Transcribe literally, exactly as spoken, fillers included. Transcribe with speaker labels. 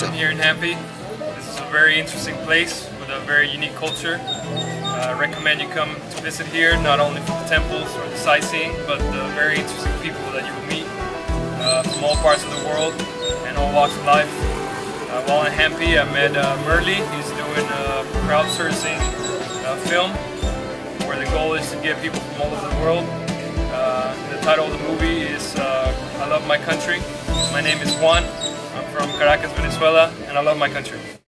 Speaker 1: Jason here in Hampi. This is a very interesting place with a very unique culture. I uh, recommend you come to visit here, not only for the temples or the sightseeing, but the very interesting people that you will meet uh, from all parts of the world and all walks of life. Uh, while in Hampi, I met uh, Merli. He's doing a crowdsourcing uh, film where the goal is to get people from all over the world. Uh, the title of the movie is uh, I Love My Country. My name is Juan. I'm from Caracas, Venezuela, and I love my country.